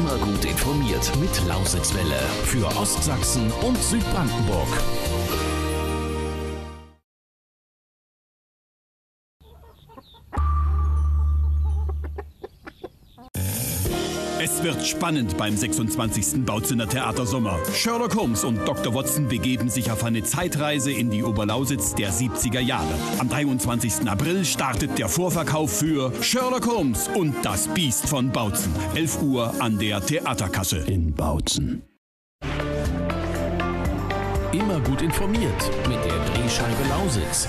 Immer gut informiert mit Lausitzwelle für Ostsachsen und Südbrandenburg. Es wird spannend beim 26. Bautzener Theatersommer. Sherlock Holmes und Dr. Watson begeben sich auf eine Zeitreise in die Oberlausitz der 70er Jahre. Am 23. April startet der Vorverkauf für Sherlock Holmes und das Biest von Bautzen. 11 Uhr an der Theaterkasse in Bautzen. Immer gut informiert mit der Drehscheibe Lausitz.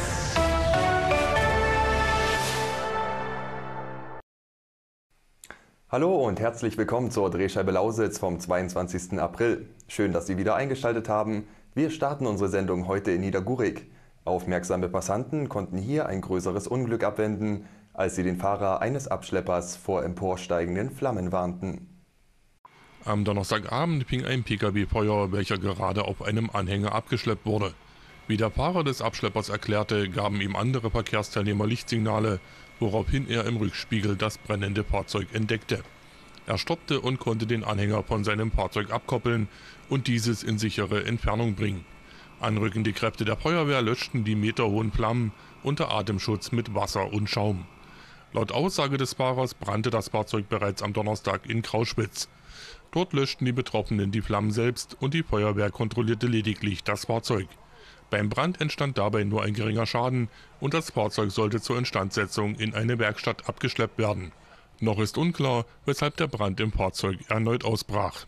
Hallo und herzlich willkommen zur Drehscheibe Lausitz vom 22. April. Schön, dass Sie wieder eingeschaltet haben. Wir starten unsere Sendung heute in Niedergurig. Aufmerksame Passanten konnten hier ein größeres Unglück abwenden, als sie den Fahrer eines Abschleppers vor emporsteigenden Flammen warnten. Am Donnerstagabend fing ein Pkw Feuer, welcher gerade auf einem Anhänger abgeschleppt wurde. Wie der Fahrer des Abschleppers erklärte, gaben ihm andere Verkehrsteilnehmer Lichtsignale, woraufhin er im Rückspiegel das brennende Fahrzeug entdeckte. Er stoppte und konnte den Anhänger von seinem Fahrzeug abkoppeln und dieses in sichere Entfernung bringen. Anrückende Kräfte der Feuerwehr löschten die meterhohen Flammen unter Atemschutz mit Wasser und Schaum. Laut Aussage des Fahrers brannte das Fahrzeug bereits am Donnerstag in Krauschwitz. Dort löschten die Betroffenen die Flammen selbst und die Feuerwehr kontrollierte lediglich das Fahrzeug. Beim Brand entstand dabei nur ein geringer Schaden und das Fahrzeug sollte zur Instandsetzung in eine Werkstatt abgeschleppt werden. Noch ist unklar, weshalb der Brand im Fahrzeug erneut ausbrach.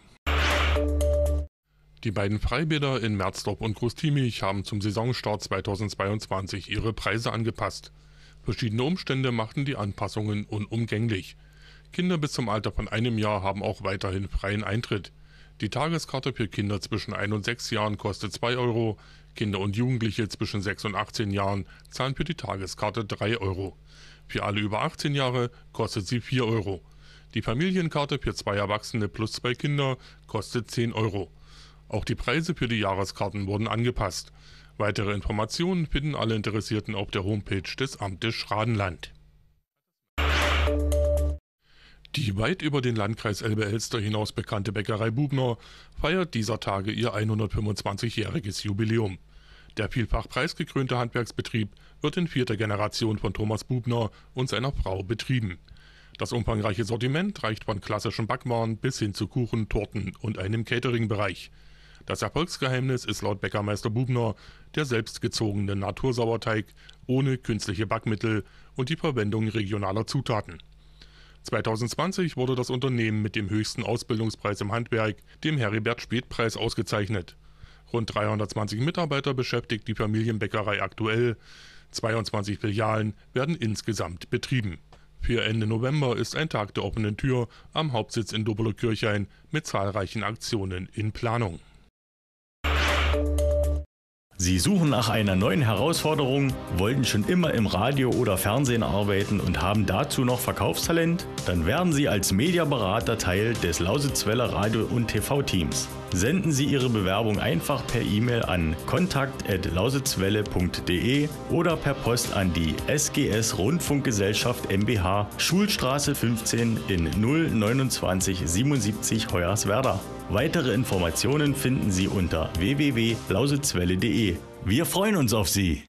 Die beiden Freibäder in Merzdorf und Großtiemich haben zum Saisonstart 2022 ihre Preise angepasst. Verschiedene Umstände machten die Anpassungen unumgänglich. Kinder bis zum Alter von 1 Jahr haben auch weiterhin freien Eintritt. Die Tageskarte für Kinder zwischen 1 und 6 Jahren kostet 2 €. Kinder und Jugendliche zwischen 6 und 18 Jahren zahlen für die Tageskarte 3 €. Für alle über 18 Jahre kostet sie 4 €. Die Familienkarte für 2 Erwachsene plus 2 Kinder kostet 10 €. Auch die Preise für die Jahreskarten wurden angepasst. Weitere Informationen finden alle Interessierten auf der Homepage des Amtes Schradenland. Die weit über den Landkreis Elbe-Elster hinaus bekannte Bäckerei Bubner feiert dieser Tage ihr 125-jähriges Jubiläum. Der vielfach preisgekrönte Handwerksbetrieb wird in 4. Generation von Thomas Bubner und seiner Frau betrieben. Das umfangreiche Sortiment reicht von klassischen Backwaren bis hin zu Kuchen, Torten und einem Catering-Bereich. Das Erfolgsgeheimnis ist laut Bäckermeister Bubner der selbstgezogene Natursauerteig ohne künstliche Backmittel und die Verwendung regionaler Zutaten. 2020 wurde das Unternehmen mit dem höchsten Ausbildungspreis im Handwerk, dem Heribert-Späth-Preis, ausgezeichnet. Rund 320 Mitarbeiter beschäftigt die Familienbäckerei aktuell. 22 Filialen werden insgesamt betrieben. Für Ende November ist ein Tag der offenen Tür am Hauptsitz in Dobeler-Kirchhain mit zahlreichen Aktionen in Planung. Sie suchen nach einer neuen Herausforderung, wollten schon immer im Radio oder Fernsehen arbeiten und haben dazu noch Verkaufstalent? Dann werden Sie als Mediaberater Teil des Lausitzweller Radio- und TV-Teams. Senden Sie Ihre Bewerbung einfach per E-Mail an kontakt@lausitzwelle.de oder per Post an die SGS Rundfunkgesellschaft mbH, Schulstraße 15 in 02977 Hoyerswerda. Weitere Informationen finden Sie unter www.lausitzwelle.de. Wir freuen uns auf Sie!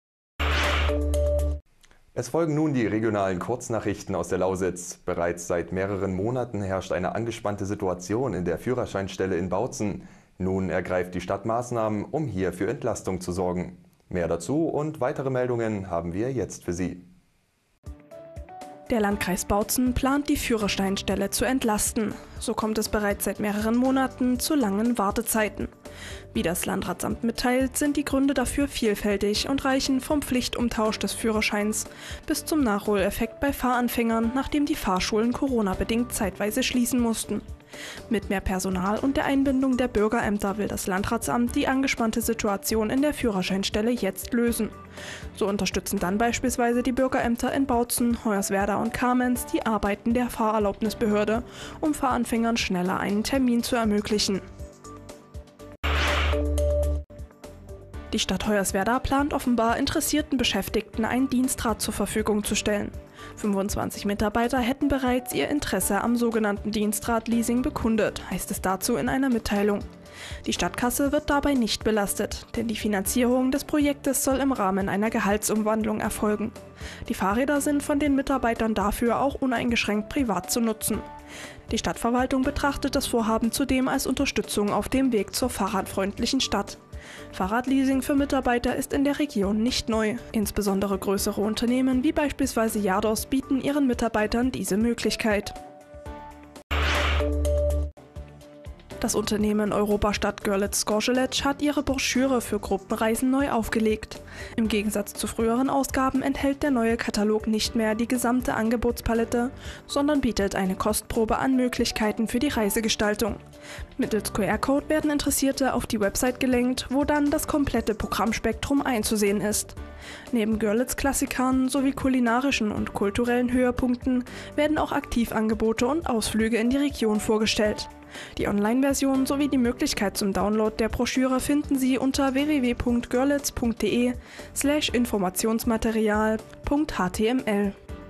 Es folgen nun die regionalen Kurznachrichten aus der Lausitz. Bereits seit mehreren Monaten herrscht eine angespannte Situation in der Führerscheinstelle in Bautzen. Nun ergreift die Stadt Maßnahmen, um hier für Entlastung zu sorgen. Mehr dazu und weitere Meldungen haben wir jetzt für Sie. Der Landkreis Bautzen plant, die Führerscheinstelle zu entlasten. So kommt es bereits seit mehreren Monaten zu langen Wartezeiten. Wie das Landratsamt mitteilt, sind die Gründe dafür vielfältig und reichen vom Pflichtumtausch des Führerscheins bis zum Nachholeffekt bei Fahranfängern, nachdem die Fahrschulen Corona-bedingt zeitweise schließen mussten. Mit mehr Personal und der Einbindung der Bürgerämter will das Landratsamt die angespannte Situation in der Führerscheinstelle jetzt lösen. So unterstützen dann beispielsweise die Bürgerämter in Bautzen, Hoyerswerda und Kamenz die Arbeiten der Fahrerlaubnisbehörde, um Fahranfängern schneller einen Termin zu ermöglichen. Die Stadt Hoyerswerda plant offenbar, interessierten Beschäftigten einen Dienstrad zur Verfügung zu stellen. 25 Mitarbeiter hätten bereits ihr Interesse am sogenannten Dienstrad-Leasing bekundet, heißt es dazu in einer Mitteilung. Die Stadtkasse wird dabei nicht belastet, denn die Finanzierung des Projektes soll im Rahmen einer Gehaltsumwandlung erfolgen. Die Fahrräder sind von den Mitarbeitern dafür auch uneingeschränkt privat zu nutzen. Die Stadtverwaltung betrachtet das Vorhaben zudem als Unterstützung auf dem Weg zur fahrradfreundlichen Stadt. Fahrradleasing für Mitarbeiter ist in der Region nicht neu. Insbesondere größere Unternehmen wie beispielsweise Jardos bieten ihren Mitarbeitern diese Möglichkeit. Das Unternehmen Europastadt Görlitz-Gorzelec hat ihre Broschüre für Gruppenreisen neu aufgelegt. Im Gegensatz zu früheren Ausgaben enthält der neue Katalog nicht mehr die gesamte Angebotspalette, sondern bietet eine Kostprobe an Möglichkeiten für die Reisegestaltung. Mittels QR-Code werden Interessierte auf die Website gelenkt, wo dann das komplette Programmspektrum einzusehen ist. Neben Görlitz-Klassikern sowie kulinarischen und kulturellen Höhepunkten werden auch Aktivangebote und Ausflüge in die Region vorgestellt. Die Online-Version sowie die Möglichkeit zum Download der Broschüre finden Sie unter www.görlitz.de/informationsmaterial.html.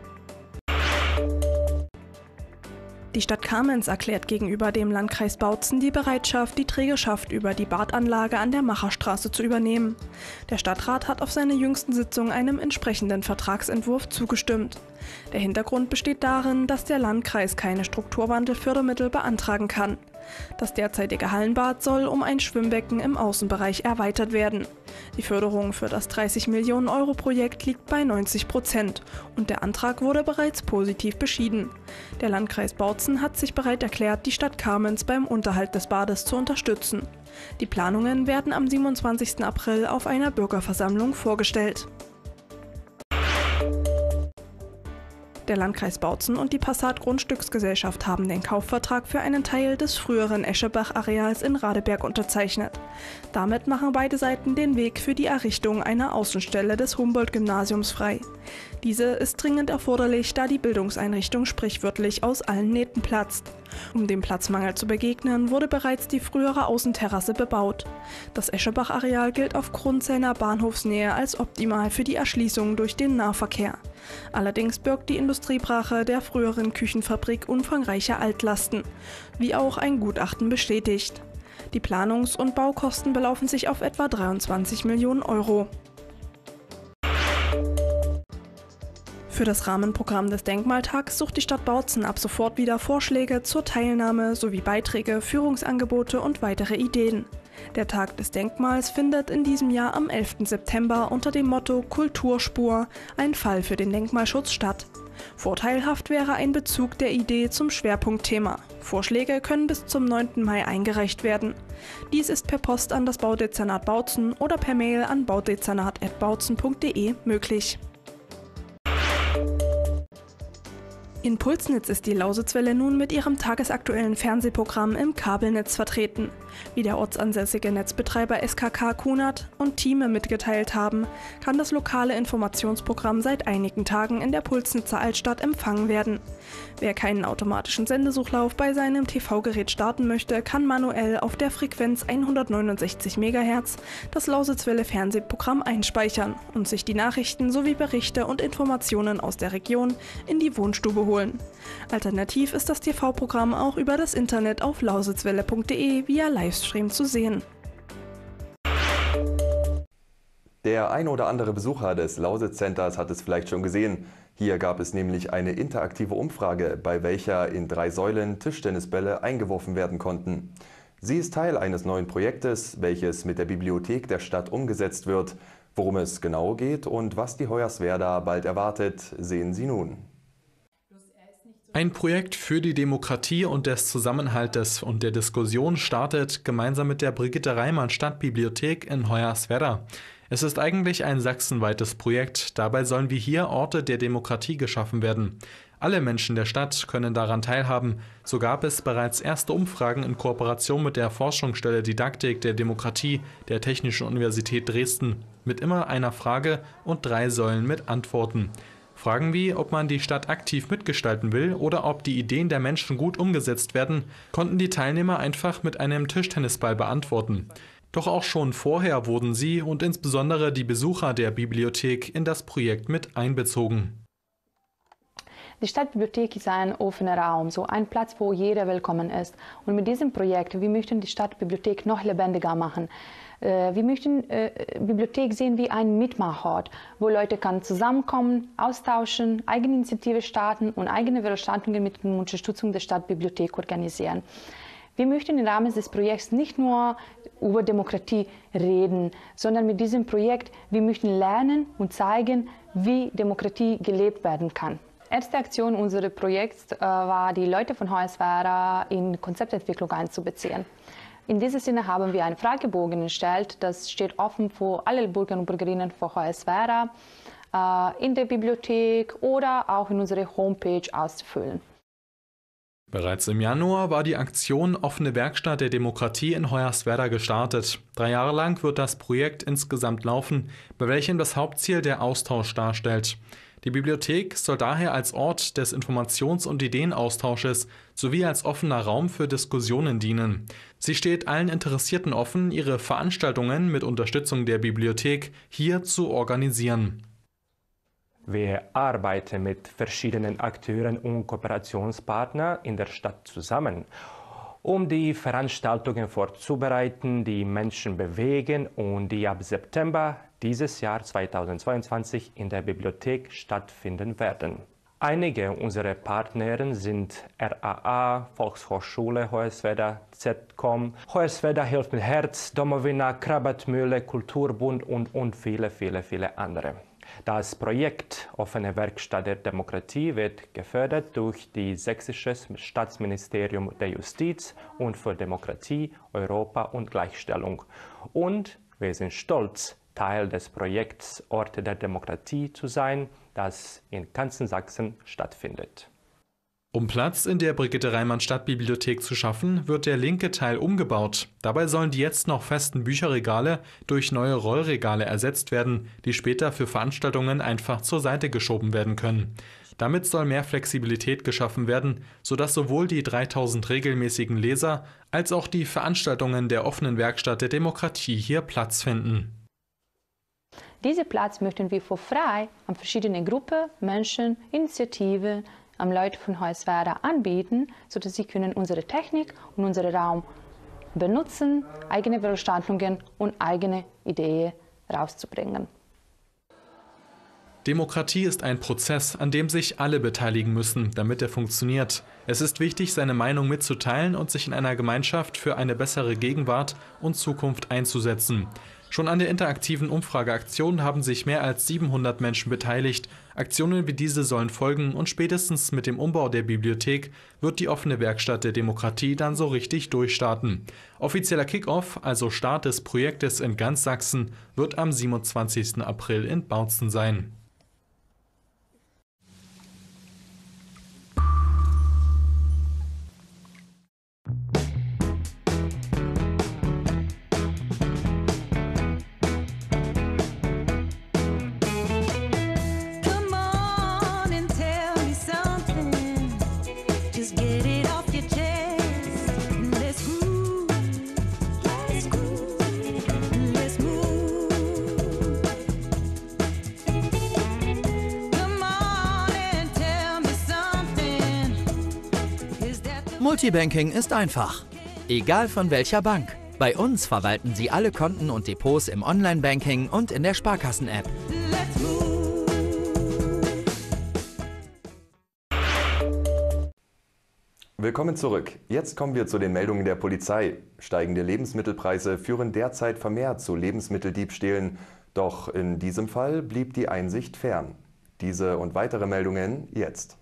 Die Stadt Kamenz erklärt gegenüber dem Landkreis Bautzen die Bereitschaft, die Trägerschaft über die Badanlage an der Macherstraße zu übernehmen. Der Stadtrat hat auf seiner jüngsten Sitzung einem entsprechenden Vertragsentwurf zugestimmt. Der Hintergrund besteht darin, dass der Landkreis keine Strukturwandelfördermittel beantragen kann. Das derzeitige Hallenbad soll um ein Schwimmbecken im Außenbereich erweitert werden. Die Förderung für das 30-Millionen-Euro-Projekt liegt bei 90% und der Antrag wurde bereits positiv beschieden. Der Landkreis Bautzen hat sich bereit erklärt, die Stadt Kamenz beim Unterhalt des Bades zu unterstützen. Die Planungen werden am 27. April auf einer Bürgerversammlung vorgestellt. Der Landkreis Bautzen und die Passat Grundstücksgesellschaft haben den Kaufvertrag für einen Teil des früheren Eschebach-Areals in Radeberg unterzeichnet. Damit machen beide Seiten den Weg für die Errichtung einer Außenstelle des Humboldt-Gymnasiums frei. Diese ist dringend erforderlich, da die Bildungseinrichtung sprichwörtlich aus allen Nähten platzt. Um dem Platzmangel zu begegnen, wurde bereits die frühere Außenterrasse bebaut. Das Eschebach-Areal gilt aufgrund seiner Bahnhofsnähe als optimal für die Erschließung durch den Nahverkehr. Allerdings birgt die Industriebrache der früheren Küchenfabrik umfangreiche Altlasten, wie auch ein Gutachten bestätigt. Die Planungs- und Baukosten belaufen sich auf etwa 23 Millionen Euro. Für das Rahmenprogramm des Denkmaltags sucht die Stadt Bautzen ab sofort wieder Vorschläge zur Teilnahme sowie Beiträge, Führungsangebote und weitere Ideen. Der Tag des Denkmals findet in diesem Jahr am 11. September unter dem Motto Kulturspur – ein Fall für den Denkmalschutz statt. Vorteilhaft wäre ein Bezug der Idee zum Schwerpunktthema. Vorschläge können bis zum 9. Mai eingereicht werden. Dies ist per Post an das Baudezernat Bautzen oder per Mail an baudezernat@bautzen.de möglich. In Pulsnitz ist die Lausitzwelle nun mit ihrem tagesaktuellen Fernsehprogramm im Kabelnetz vertreten. Wie der ortsansässige Netzbetreiber SKK Kunert und Thieme mitgeteilt haben, kann das lokale Informationsprogramm seit einigen Tagen in der Pulsnitzer Altstadt empfangen werden. Wer keinen automatischen Sendesuchlauf bei seinem TV-Gerät starten möchte, kann manuell auf der Frequenz 169 MHz das Lausitzwelle Fernsehprogramm einspeichern und sich die Nachrichten sowie Berichte und Informationen aus der Region in die Wohnstube holen. Alternativ ist das TV-Programm auch über das Internet auf lausitzwelle.de via Livestream zu sehen. Der ein oder andere Besucher des Lausitz Centers hat es vielleicht schon gesehen. Hier gab es nämlich eine interaktive Umfrage, bei welcher in 3 Säulen Tischtennisbälle eingeworfen werden konnten. Sie ist Teil eines neuen Projektes, welches mit der Bibliothek der Stadt umgesetzt wird. Worum es genau geht und was die Hoyerswerda bald erwartet, sehen Sie nun. Ein Projekt für die Demokratie und des Zusammenhaltes und der Diskussion startet gemeinsam mit der Brigitte Reimann Stadtbibliothek in Hoyerswerda. Es ist eigentlich ein sachsenweites Projekt. Dabei sollen wie hier Orte der Demokratie geschaffen werden. Alle Menschen der Stadt können daran teilhaben. So gab es bereits erste Umfragen in Kooperation mit der Forschungsstelle Didaktik der Demokratie der Technischen Universität Dresden mit immer einer Frage und 3 Säulen mit Antworten. Fragen wie, ob man die Stadt aktiv mitgestalten will oder ob die Ideen der Menschen gut umgesetzt werden, konnten die Teilnehmer einfach mit einem Tischtennisball beantworten. Doch auch schon vorher wurden sie und insbesondere die Besucher der Bibliothek in das Projekt mit einbezogen. Die Stadtbibliothek ist ein offener Raum, so ein Platz, wo jeder willkommen ist. Und mit diesem Projekt, wir möchten die Stadtbibliothek noch lebendiger machen. Wir möchten Bibliothek sehen wie ein Mitmachort, wo Leute kann zusammenkommen, austauschen, Eigeninitiative starten und eigene Veranstaltungen mit Unterstützung der Stadtbibliothek organisieren. Wir möchten im Rahmen des Projekts nicht nur über Demokratie reden, sondern mit diesem Projekt, wir möchten lernen und zeigen, wie Demokratie gelebt werden kann. Erste Aktion unseres Projekts war, die Leute von Hoyerswerda in Konzeptentwicklung einzubeziehen. In diesem Sinne haben wir einen Fragebogen erstellt, das steht offen für alle Bürger und Bürgerinnen von Hoyerswerda in der Bibliothek oder auch in unserer Homepage auszufüllen. Bereits im Januar war die Aktion Offene Werkstatt der Demokratie in Hoyerswerda gestartet. 3 Jahre lang wird das Projekt insgesamt laufen, bei welchem das Hauptziel der Austausch darstellt. Die Bibliothek soll daher als Ort des Informations- und Ideenaustausches sowie als offener Raum für Diskussionen dienen. Sie steht allen Interessierten offen, ihre Veranstaltungen mit Unterstützung der Bibliothek hier zu organisieren. Wir arbeiten mit verschiedenen Akteuren und Kooperationspartnern in der Stadt zusammen, um die Veranstaltungen vorzubereiten, die Menschen bewegen und die ab September dieses Jahr 2022 in der Bibliothek stattfinden werden. Einige unserer Partner sind RAA, Volkshochschule Hoyerswerda, ZCOM, Hoyerswerda hilft mit Herz, Domowina, Krabatmühle, Kulturbund und viele andere. Das Projekt Offene Werkstatt der Demokratie wird gefördert durch das Sächsische Staatsministerium der Justiz und für Demokratie, Europa und Gleichstellung. Und wir sind stolz, Teil des Projekts Orte der Demokratie zu sein, das in ganzen Sachsen stattfindet. Um Platz in der Brigitte-Reimann-Stadtbibliothek zu schaffen, wird der linke Teil umgebaut. Dabei sollen die jetzt noch festen Bücherregale durch neue Rollregale ersetzt werden, die später für Veranstaltungen einfach zur Seite geschoben werden können. Damit soll mehr Flexibilität geschaffen werden, sodass sowohl die 3000 regelmäßigen Leser als auch die Veranstaltungen der offenen Werkstatt der Demokratie hier Platz finden. Diesen Platz möchten wir für frei an verschiedene Gruppen, Menschen, Initiativen, an Leute von Hoyerswerda anbieten, sodass sie können unsere Technik und unseren Raum benutzen, eigene Veranstaltungen und eigene Ideen rauszubringen. Demokratie ist ein Prozess, an dem sich alle beteiligen müssen, damit er funktioniert. Es ist wichtig, seine Meinung mitzuteilen und sich in einer Gemeinschaft für eine bessere Gegenwart und Zukunft einzusetzen. Schon an der interaktiven Umfrageaktion haben sich mehr als 700 Menschen beteiligt. Aktionen wie diese sollen folgen und spätestens mit dem Umbau der Bibliothek wird die offene Werkstatt der Demokratie dann so richtig durchstarten. Offizieller Kick-Off, also Start des Projektes in ganz Sachsen, wird am 27. April in Bautzen sein. Multibanking ist einfach. Egal von welcher Bank. Bei uns verwalten Sie alle Konten und Depots im Online-Banking und in der Sparkassen-App. Willkommen zurück. Jetzt kommen wir zu den Meldungen der Polizei. Steigende Lebensmittelpreise führen derzeit vermehrt zu Lebensmitteldiebstählen. Doch in diesem Fall blieb die Einsicht fern. Diese und weitere Meldungen jetzt.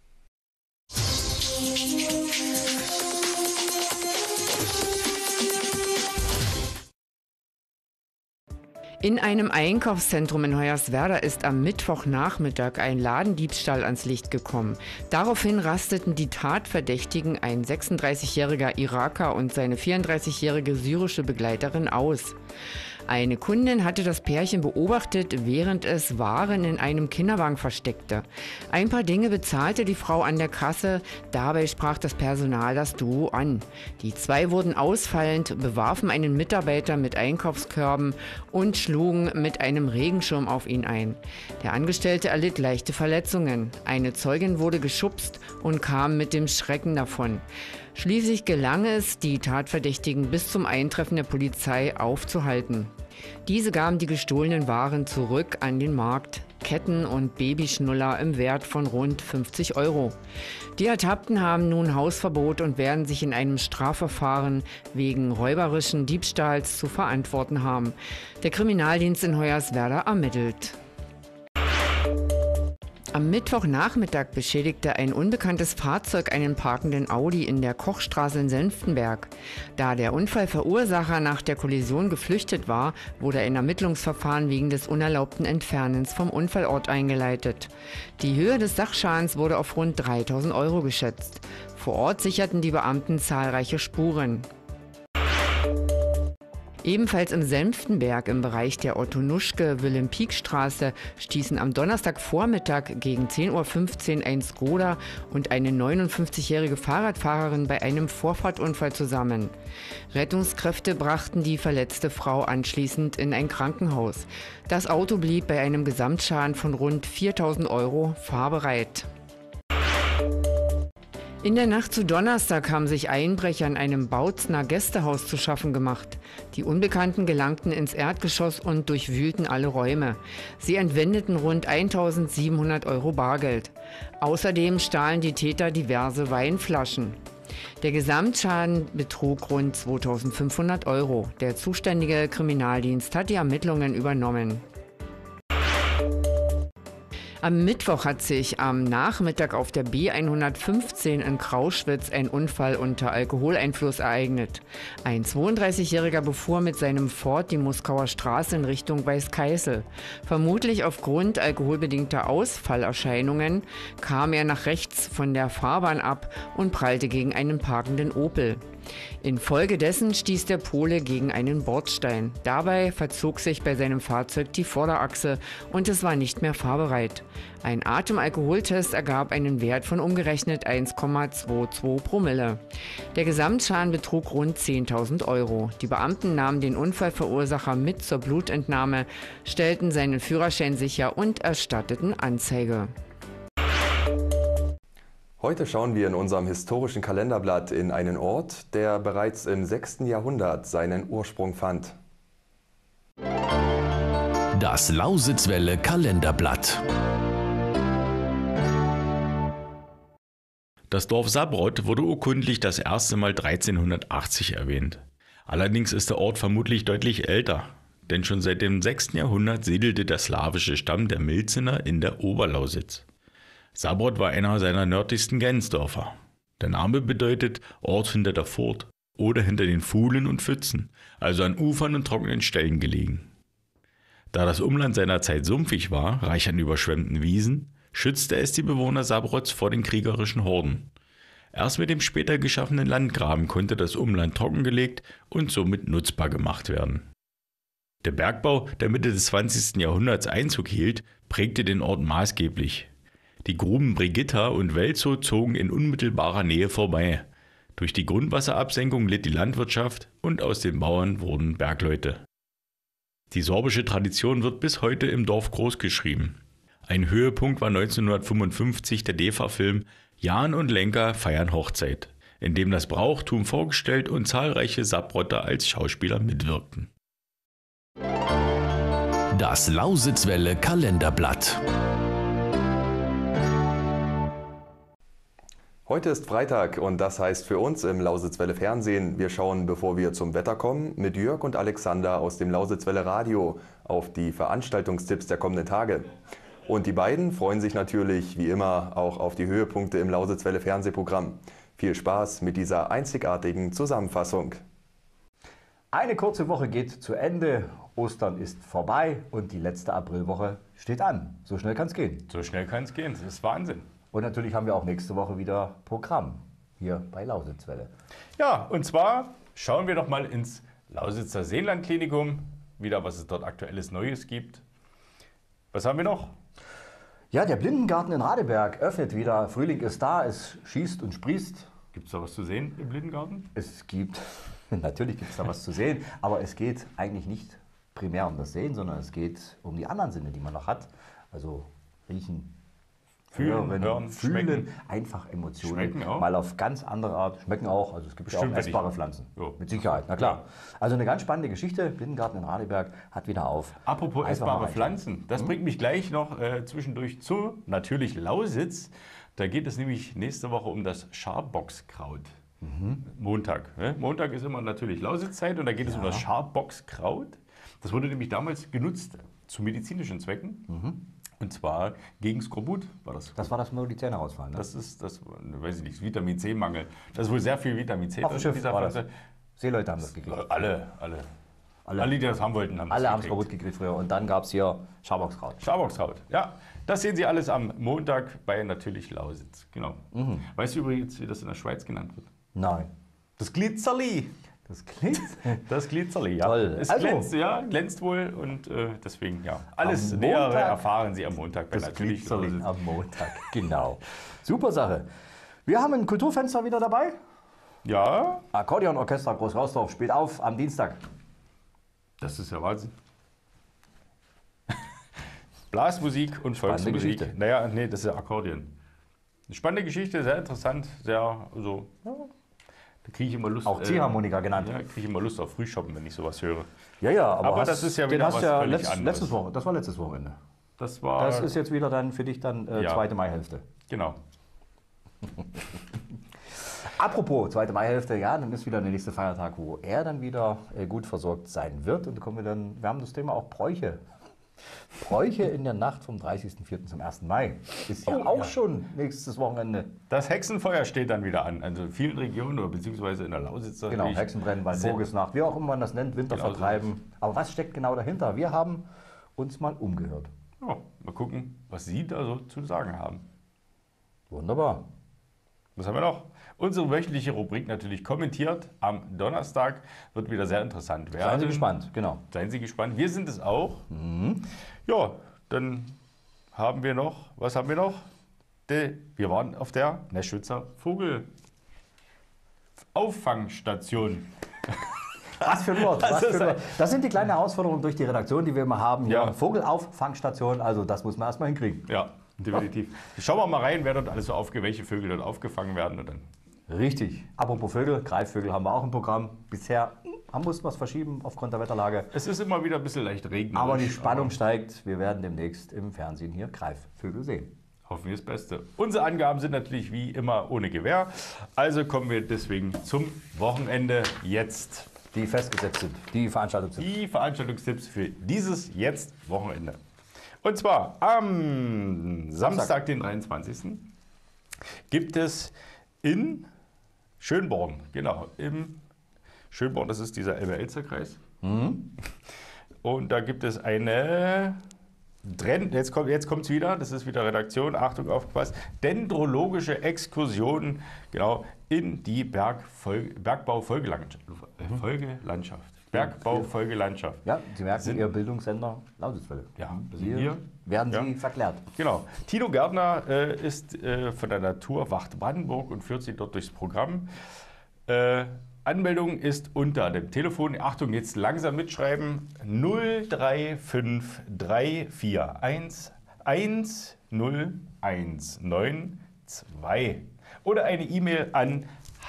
In einem Einkaufszentrum in Hoyerswerda ist am Mittwochnachmittag ein Ladendiebstahl ans Licht gekommen. Daraufhin rasteten die Tatverdächtigen, ein 36-jähriger Iraker und seine 34-jährige syrische Begleiterin, aus. Eine Kundin hatte das Pärchen beobachtet, während es Waren in einem Kinderwagen versteckte. Ein paar Dinge bezahlte die Frau an der Kasse, dabei sprach das Personal das Duo an. Die zwei wurden ausfallend, bewarfen einen Mitarbeiter mit Einkaufskörben und schlugen mit einem Regenschirm auf ihn ein. Der Angestellte erlitt leichte Verletzungen. Eine Zeugin wurde geschubst und kam mit dem Schrecken davon. Schließlich gelang es, die Tatverdächtigen bis zum Eintreffen der Polizei aufzuhalten. Diese gaben die gestohlenen Waren zurück an den Markt. Ketten und Babyschnuller im Wert von rund 50 €. Die Ertappten haben nun Hausverbot und werden sich in einem Strafverfahren wegen räuberischen Diebstahls zu verantworten haben. Der Kriminaldienst in Hoyerswerda ermittelt. Am Mittwochnachmittag beschädigte ein unbekanntes Fahrzeug einen parkenden Audi in der Kochstraße in Senftenberg. Da der Unfallverursacher nach der Kollision geflüchtet war, wurde ein Ermittlungsverfahren wegen des unerlaubten Entfernens vom Unfallort eingeleitet. Die Höhe des Sachschadens wurde auf rund 3.000 € geschätzt. Vor Ort sicherten die Beamten zahlreiche Spuren. Ebenfalls im Senftenberg im Bereich der Otto-Nuschke-Wilhelm-Pieck-Straße stießen am Donnerstagvormittag gegen 10:15 Uhr ein Skoda und eine 59-jährige Fahrradfahrerin bei einem Vorfahrtunfall zusammen. Rettungskräfte brachten die verletzte Frau anschließend in ein Krankenhaus. Das Auto blieb bei einem Gesamtschaden von rund 4.000 € fahrbereit. In der Nacht zu Donnerstag haben sich Einbrecher in einem Bautzner Gästehaus zu schaffen gemacht. Die Unbekannten gelangten ins Erdgeschoss und durchwühlten alle Räume. Sie entwendeten rund 1.700 € Bargeld. Außerdem stahlen die Täter diverse Weinflaschen. Der Gesamtschaden betrug rund 2.500 €. Der zuständige Kriminaldienst hat die Ermittlungen übernommen. Am Mittwoch hat sich am Nachmittag auf der B115 in Krauschwitz ein Unfall unter Alkoholeinfluss ereignet. Ein 32-Jähriger befuhr mit seinem Ford die Moskauer Straße in Richtung Weißkeißel. Vermutlich aufgrund alkoholbedingter Ausfallerscheinungen kam er nach rechts von der Fahrbahn ab und prallte gegen einen parkenden Opel. Infolgedessen stieß der Pole gegen einen Bordstein. Dabei verzog sich bei seinem Fahrzeug die Vorderachse und es war nicht mehr fahrbereit. Ein Atemalkoholtest ergab einen Wert von umgerechnet 1,22 Promille. Der Gesamtschaden betrug rund 10.000 €. Die Beamten nahmen den Unfallverursacher mit zur Blutentnahme, stellten seinen Führerschein sicher und erstatteten Anzeige. Heute schauen wir in unserem historischen Kalenderblatt in einen Ort, der bereits im 6. Jahrhundert seinen Ursprung fand. Das Lausitzwelle Kalenderblatt. Das Dorf Sabrod wurde urkundlich das erste Mal 1380 erwähnt. Allerdings ist der Ort vermutlich deutlich älter, denn schon seit dem 6. Jahrhundert siedelte der slawische Stamm der Milzener in der Oberlausitz. Sabrod war einer seiner nördlichsten Grenzdörfer. Der Name bedeutet Ort hinter der Furt oder hinter den Fuhlen und Pfützen, also an Ufern und trockenen Stellen gelegen. Da das Umland seiner Zeit sumpfig war, reich an überschwemmten Wiesen, schützte es die Bewohner Sabrods vor den kriegerischen Horden. Erst mit dem später geschaffenen Landgraben konnte das Umland trockengelegt und somit nutzbar gemacht werden. Der Bergbau, der Mitte des 20. Jahrhunderts Einzug hielt, prägte den Ort maßgeblich. Die Gruben Brigitta und Welzow zogen in unmittelbarer Nähe vorbei. Durch die Grundwasserabsenkung litt die Landwirtschaft und aus den Bauern wurden Bergleute. Die sorbische Tradition wird bis heute im Dorf großgeschrieben. Ein Höhepunkt war 1955 der DEFA-Film Jan und Lenka feiern Hochzeit, in dem das Brauchtum vorgestellt und zahlreiche Sabroder als Schauspieler mitwirkten. Das Lausitzwelle Kalenderblatt. Heute ist Freitag und das heißt für uns im Lausitzwelle Fernsehen, wir schauen, bevor wir zum Wetter kommen, mit Jörg und Alexander aus dem Lausitzwelle Radio auf die Veranstaltungstipps der kommenden Tage. Und die beiden freuen sich natürlich, wie immer, auch auf die Höhepunkte im Lausitzwelle Fernsehprogramm. Viel Spaß mit dieser einzigartigen Zusammenfassung. Eine kurze Woche geht zu Ende, Ostern ist vorbei und die letzte Aprilwoche steht an. So schnell kann es gehen. So schnell kann es gehen, das ist Wahnsinn. Und natürlich haben wir auch nächste Woche wieder Programm hier bei Lausitzwelle. Ja, und zwar schauen wir doch mal ins Lausitzer Seenlandklinikum. wieder, was es dort aktuelles Neues gibt. Was haben wir noch? Ja, der Blindengarten in Radeberg öffnet wieder. Frühling ist da, es schießt und sprießt. Gibt es da was zu sehen im Blindengarten? Natürlich gibt es da was zu sehen, aber es geht eigentlich nicht primär um das Sehen, sondern es geht um die anderen Sinne, die man noch hat. Also riechen, hören, fühlen, schmecken. Einfach Emotionen. Schmecken auch? Mal auf ganz andere Art. Schmecken auch, also es gibt ja auch essbare Pflanzen. Jo. Mit Sicherheit, na klar. Also eine ganz spannende Geschichte. Blindengarten in Radeberg hat wieder auf. Apropos essbare Pflanzen, das bringt mich gleich noch zwischendurch zu, natürlich Lausitz. Da geht es nämlich nächste Woche um das Scharbockskraut. Montag. Ne? Montag ist immer natürlich Lausitzeit und da geht es um das Scharbockskraut. Das wurde nämlich damals genutzt zu medizinischen Zwecken. Und zwar gegen Skorbut war das. Das war das, wo die Zähne rausfallen, ne? Das ist, weiß ich nicht, Vitamin C-Mangel. Das ist wohl sehr viel Vitamin C. Auf dem Schiff war das. Seeleute haben das gekriegt. Alle, die das haben wollten, haben das alle haben Skorbut gekriegt früher. Und dann gab es hier Scharbockskraut. Scharbockskraut, ja. Das sehen Sie alles am Montag bei natürlich Lausitz. Genau. Weißt du übrigens, wie das in der Schweiz genannt wird? Nein. Das Glitzerli. Das Glitzerli, ja. Toll. Es glänzt, glänzt wohl und deswegen, ja. Alles Nähere erfahren Sie am Montag bei natürlich Glitzerli Lausitz. am Montag, genau. Super Sache. Wir haben ein Kulturfenster wieder dabei. Ja. Akkordeonorchester Groß-Rausdorf spielt auf am Dienstag. Das ist ja Wahnsinn. Blasmusik und Volksmusik. Geschichte. Naja, nee, das ist ja Akkordeon. Eine spannende Geschichte, sehr interessant, sehr, also, da kriege ich immer Lust. Auch Ziehharmonika genannt. Ja, kriege ich immer Lust auf Frühshoppen, wenn ich sowas höre. Ja, aber das ist ja wieder was völlig anderes. Das war letztes Wochenende. Das ist jetzt wieder dann für dich dann zweite Maihälfte. Genau. Apropos zweite Maihälfte, ja, dann ist wieder der nächste Feiertag, wo er dann wieder gut versorgt sein wird. Und da kommen wir haben das Thema auch Bräuche. Bräuche in der Nacht vom 30.04. zum 1. Mai. Ist ja auch schon nächstes Wochenende. Das Hexenfeuer steht dann wieder an. Also in vielen Regionen oder beziehungsweise in der Lausitz. Genau, Hexenbrennen, Walpurgisnacht, wie auch immer man das nennt, Winter vertreiben. Aber was steckt genau dahinter? Wir haben uns mal umgehört. Ja, mal gucken, was Sie da so zu sagen haben. Wunderbar. Was haben wir noch? Unsere wöchentliche Rubrik natürlich kommentiert am Donnerstag. Wird wieder sehr interessant werden. Seien Sie gespannt, genau. Seien Sie gespannt. Wir sind es auch. Ja, dann haben wir noch, was haben wir noch? Wir waren auf der Neschwitzer Vogelauffangstation. Was für ein Wort. Das sind die kleinen Herausforderungen durch die Redaktion, die wir immer haben. Ja. Vogelauffangstation, also das muss man erstmal hinkriegen. Ja, definitiv. Schauen wir mal rein, wer dort alles so welche Vögel dort aufgefangen werden. Und dann richtig. Apropos Vögel, Greifvögel haben wir auch im Programm. Bisher mussten wir es verschieben aufgrund der Wetterlage. Es ist immer wieder ein bisschen leicht regnerisch. Aber die Spannung steigt. Wir werden demnächst im Fernsehen hier Greifvögel sehen. Hoffen wir das Beste. Unsere Angaben sind natürlich wie immer ohne Gewähr. Also kommen wir deswegen zum Wochenende jetzt. Die festgesetzt sind. Die Veranstaltungstipps. Die Veranstaltungstipps für dieses jetzt Wochenende. Und zwar am Samstag, den 23. gibt es in Schönborn, genau, im Schönborn, das ist dieser Elbe-Elster-Kreis. Und da gibt es eine, jetzt kommt es wieder, das ist wieder Redaktion, Achtung, aufgepasst, dendrologische Exkursion, genau, in die Bergbaufolgelandschaft. Bergbaufolgelandschaft. Ja, Sie merken, Ihr Bildungssender Lausitzwelle. Ja, hier werden Sie verklärt. Genau. Tino Gärtner ist von der Naturwacht Brandenburg und führt Sie dort durchs Programm. Anmeldung ist unter dem Telefon, Achtung, jetzt langsam mitschreiben, 03534 10192 oder eine E-Mail an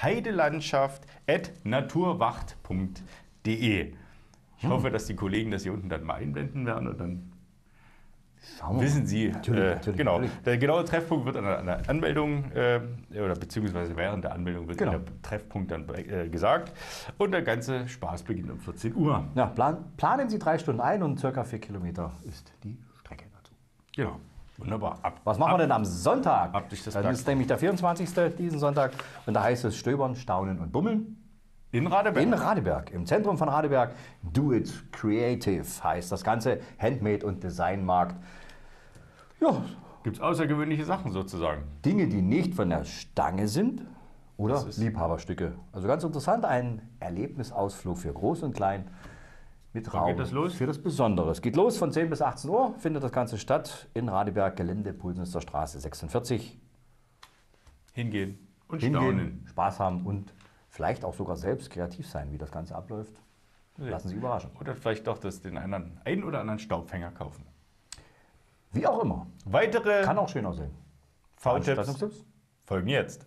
heidelandschaft@naturwacht.de. Ich hoffe, dass die Kollegen das hier unten dann mal einblenden werden und dann wissen Sie, natürlich, genau. Der genaue Treffpunkt wird an der Anmeldung oder beziehungsweise während der Anmeldung wird der Treffpunkt dann gesagt und der ganze Spaß beginnt um 14 Uhr. Ja, planen Sie 3 Stunden ein und ca. 4 Kilometer ist die Strecke dazu. Genau, wunderbar. Was machen wir denn am Sonntag? Das ist nämlich der 24. diesen Sonntag und da heißt es Stöbern, Staunen und Bummeln. In Radeberg? In Radeberg, im Zentrum von Radeberg. Do It Creative heißt das Ganze. Handmade- und Designmarkt. Ja. Gibt es außergewöhnliche Sachen sozusagen? Dinge, die nicht von der Stange sind oder Liebhaberstücke. Also ganz interessant, ein Erlebnisausflug für Groß und Klein mit Wann Raum geht das los? für das Besondere. Es geht los von 10 bis 18 Uhr, findet das Ganze statt in Radeberg, Gelände, Pulsnitzer Straße 46. Hingehen und Hingehen, staunen. Spaß haben und vielleicht auch sogar selbst kreativ sein, wie das Ganze abläuft. Lassen Sie überraschen. Oder vielleicht doch den einen oder anderen Staubfänger kaufen. Wie auch immer. Weitere Kann auch schön aussehen. V-Tipps folgen jetzt.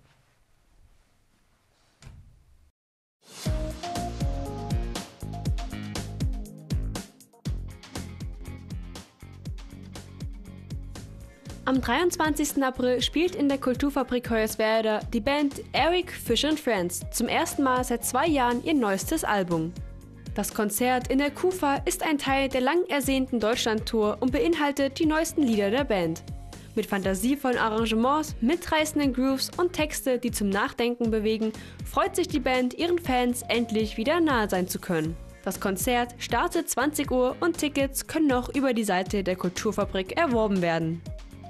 Am 23. April spielt in der Kulturfabrik Hoyerswerda die Band Eric Fish and Friends zum ersten Mal seit 2 Jahren ihr neuestes Album. Das Konzert in der KUFA ist ein Teil der lang ersehnten Deutschlandtour und beinhaltet die neuesten Lieder der Band. Mit fantasievollen Arrangements, mitreißenden Grooves und Texte, die zum Nachdenken bewegen, freut sich die Band, ihren Fans endlich wieder nahe sein zu können. Das Konzert startet 20 Uhr und Tickets können noch über die Seite der Kulturfabrik erworben werden.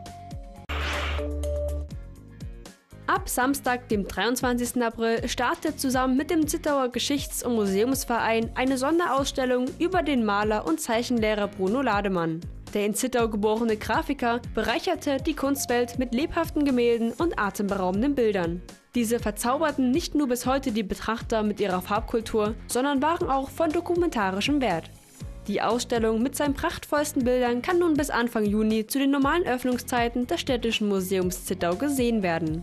Ab Samstag, dem 23. April, startet zusammen mit dem Zittauer Geschichts- und Museumsverein eine Sonderausstellung über den Maler und Zeichenlehrer Bruno Lademann. Der in Zittau geborene Grafiker bereicherte die Kunstwelt mit lebhaften Gemälden und atemberaubenden Bildern. Diese verzauberten nicht nur bis heute die Betrachter mit ihrer Farbkultur, sondern waren auch von dokumentarischem Wert. Die Ausstellung mit seinen prachtvollsten Bildern kann nun bis Anfang Juni zu den normalen Öffnungszeiten des Städtischen Museums Zittau gesehen werden.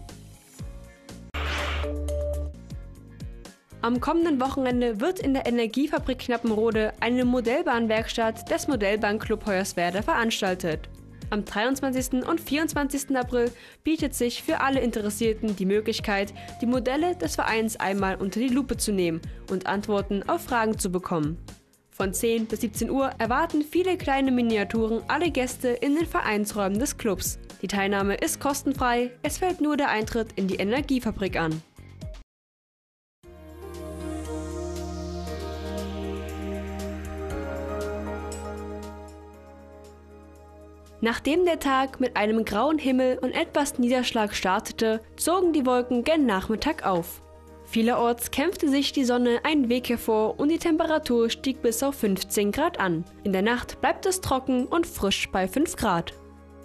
Am kommenden Wochenende wird in der Energiefabrik Knappenrode eine Modellbahnwerkstatt des Modellbahnclub Hoyerswerda veranstaltet. Am 23. und 24. April bietet sich für alle Interessierten die Möglichkeit, die Modelle des Vereins einmal unter die Lupe zu nehmen und Antworten auf Fragen zu bekommen. Von 10 bis 17 Uhr erwarten viele kleine Miniaturen alle Gäste in den Vereinsräumen des Clubs. Die Teilnahme ist kostenfrei, es fällt nur der Eintritt in die Energiefabrik an. Nachdem der Tag mit einem grauen Himmel und etwas Niederschlag startete, zogen die Wolken gen Nachmittag auf. Vielerorts kämpfte sich die Sonne einen Weg hervor und die Temperatur stieg bis auf 15 Grad an. In der Nacht bleibt es trocken und frisch bei 5 Grad.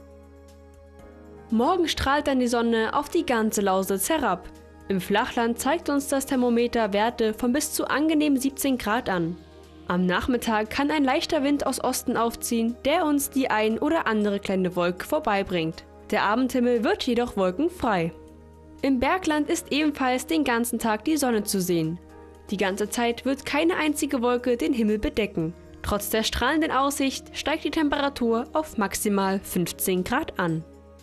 Morgen strahlt dann die Sonne auf die ganze Lausitz herab. Im Flachland zeigt uns das Thermometer Werte von bis zu angenehm 17 Grad an. Am Nachmittag kann ein leichter Wind aus Osten aufziehen, der uns die ein oder andere kleine Wolke vorbeibringt. Der Abendhimmel wird jedoch wolkenfrei. Im Bergland ist ebenfalls den ganzen Tag die Sonne zu sehen. Die ganze Zeit wird keine einzige Wolke den Himmel bedecken. Trotz der strahlenden Aussicht steigt die Temperatur auf maximal 15 Grad an.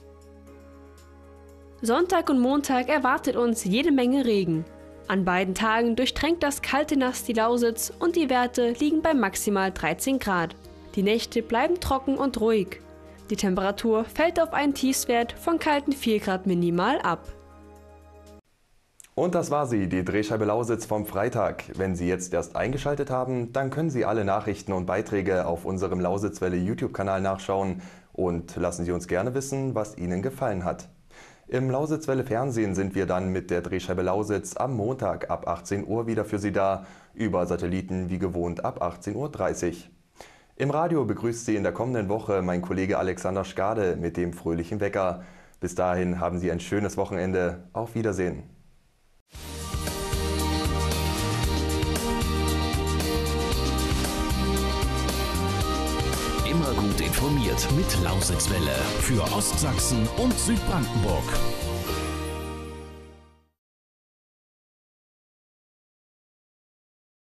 Sonntag und Montag erwartet uns jede Menge Regen. An beiden Tagen durchtränkt das kalte Nass die Lausitz und die Werte liegen bei maximal 13 Grad. Die Nächte bleiben trocken und ruhig. Die Temperatur fällt auf einen Tiefstwert von kalten 4 Grad minimal ab. Und das war sie, die Drehscheibe Lausitz vom Freitag. Wenn Sie jetzt erst eingeschaltet haben, dann können Sie alle Nachrichten und Beiträge auf unserem Lausitzwelle YouTube-Kanal nachschauen und lassen Sie uns gerne wissen, was Ihnen gefallen hat. Im Lausitzwelle Fernsehen sind wir dann mit der Drehscheibe Lausitz am Montag ab 18 Uhr wieder für Sie da, über Satelliten wie gewohnt ab 18:30 Uhr. Im Radio begrüßt Sie in der kommenden Woche mein Kollege Alexander Skade mit dem fröhlichen Wecker. Bis dahin haben Sie ein schönes Wochenende. Auf Wiedersehen. Immer gut informiert mit Lausitzwelle für Ostsachsen und Südbrandenburg.